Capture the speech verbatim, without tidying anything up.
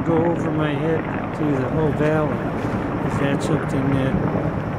go over my head through the whole valley. Is that something that